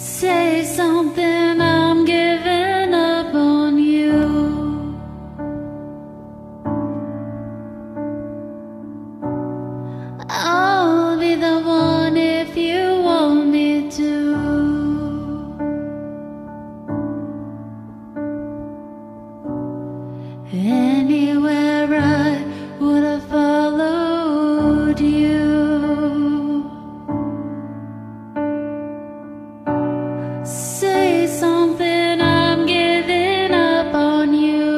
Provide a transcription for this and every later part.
Say something, I'm giving up on you. I'll be the one if you want me to. Anywhere I would have followed you. Say something, I'm giving up on you.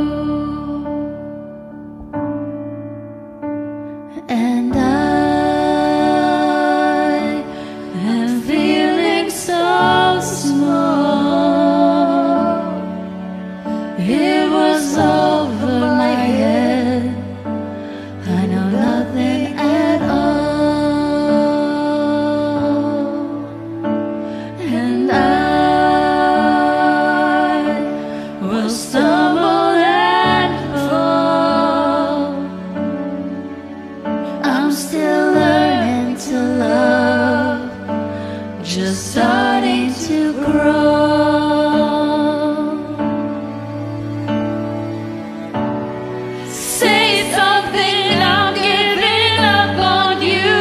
And I am feeling so small. It was over my head. I know nothing at all. And I will stumble and fall. I'm still learning to love, just starting to grow. Say something, I'm giving up on you.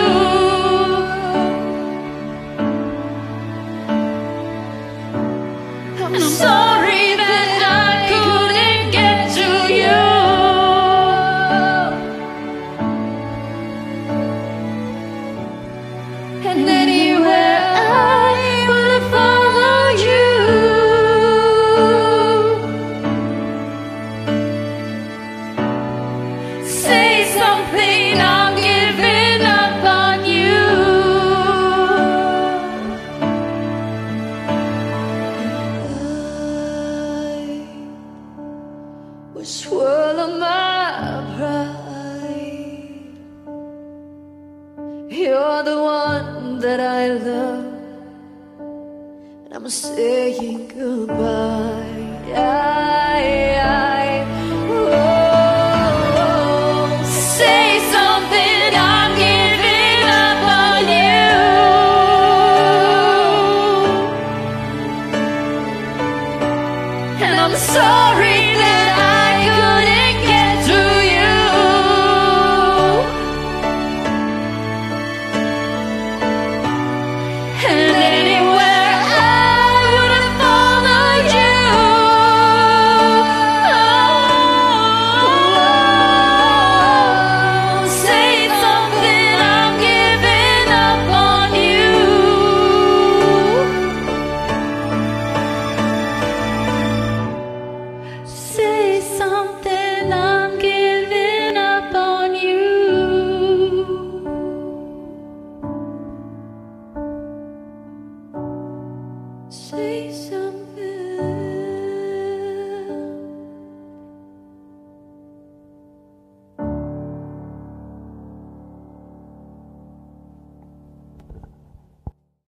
I'm sorry that I couldn't get to you. And anywhere I will follow you. Say something, I'm giving up on you. I will swallow my pride. You're the one that I love, and I'm saying goodbye.